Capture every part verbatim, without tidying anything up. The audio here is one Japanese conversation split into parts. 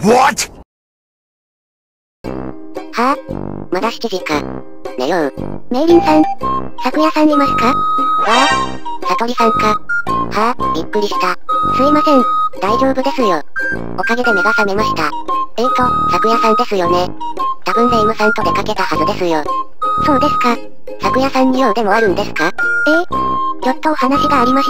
What? はぁ、まだしちじか。寝よう。メイリンさん、昨夜さんいますか？わぁ、サトリさんか。はぁ、びっくりした。すいません、大丈夫ですよ。おかげで目が覚めました。えーと、昨夜さんですよね。多分レイムさんと出かけたはずですよ。そうですか。昨夜さんに用でもあるんですか？ええ、ちょっとお話がありまして。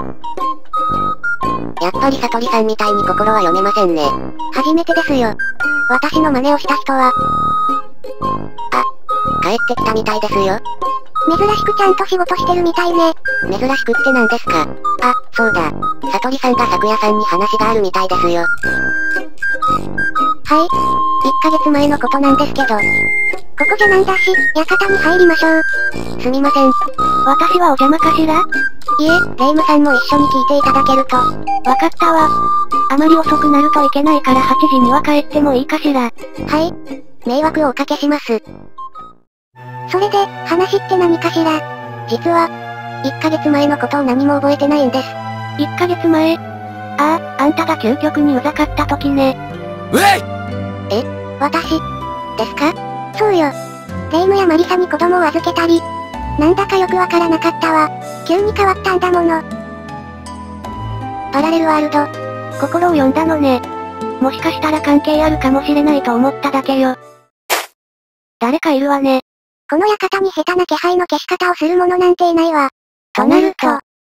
やっぱりサトリさんみたいに心は読めませんね。初めてですよ。私の真似をした人は。あ、帰ってきたみたいですよ。珍しくちゃんと仕事してるみたいね。珍しくって何ですか？あ、そうだ。サトリさんが昨夜さんに話があるみたいですよ。はい。いっかげつまえのことなんですけど。ここじゃないだし、館に入りましょう。すみません。 私はお邪魔かしら？ いえ、レイムさんも一緒に聞いていただけると。わかったわ。あまり遅くなるといけないからはちじには帰ってもいいかしら。はい。迷惑をおかけします。それで、話って何かしら？実は、いっかげつまえのことを何も覚えてないんです。 いっかげつまえ？ああ、あんたが究極にうざかった時ね。 ええ、私、ですか？そうよ。レイムやマリサに子供を預けたり、なんだかよくわからなかったわ。急に変わったんだもの。パラレルワールド。 心を読んだのね。もしかしたら関係あるかもしれないと思っただけよ。誰かいるわね。 この館に下手な気配の消し方をする者なんていないわ。 となると。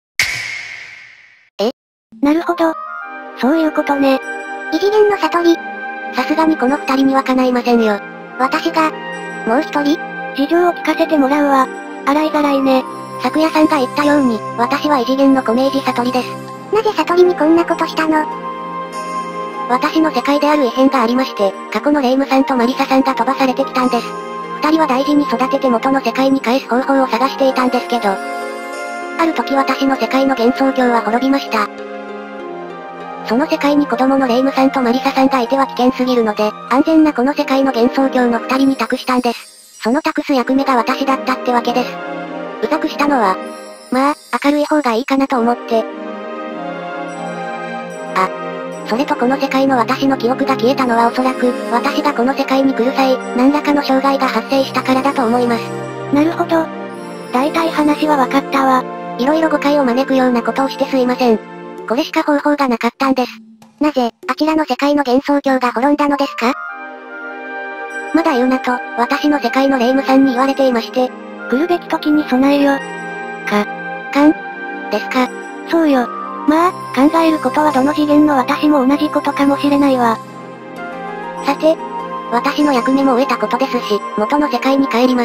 え？なるほど。そういうことね。 異次元の悟り。さすがにこの二人には叶いませんよ。私が、もう一人？ 事情を聞かせてもらうわ。洗いざらいね。 昨夜さんが言ったように、私は異次元のコメージ悟りです。なぜ悟りにこんなことしたの？私の世界である異変がありまして、過去のレイムさんとマリサさんが飛ばされてきたんです。二人は大事に育てて元の世界に返す方法を探していたんですけど、ある時私の世界の幻想郷は滅びました。その世界に子供のレイムさんとマリサさんがいては危険すぎるので、安全なこの世界の幻想郷の二人に託したんです。その託す役目が私だったってわけです。うざくしたのは、まあ、明るい方がいいかなと思って。あ、それとこの世界の私の記憶が消えたのはおそらく、私がこの世界に来る際、何らかの障害が発生したからだと思います。 なるほど。大体話はわかったわ。 色々誤解を招くようなことをしてすいません。これしか方法がなかったんです。なぜ、あちらの世界の幻想郷が滅んだのですか？まだ言うなと、私の世界のレイムさんに言われていまして。 来るべき時に備えよ。 か、かんですか？ そうよ。まあ、考えることはどの次元の私も同じことかもしれないわ。 さて、私の役目も終えたことですし、元の世界に帰ります。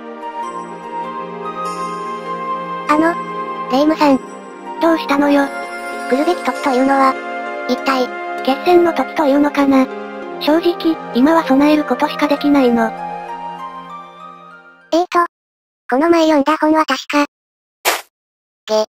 あの、レイムさん。 どうしたのよ。 来るべき時というのは、一体、 決戦の時というのかな。正直、今は備えることしかできないの。 えーと、この前読んだ本は確か、げ、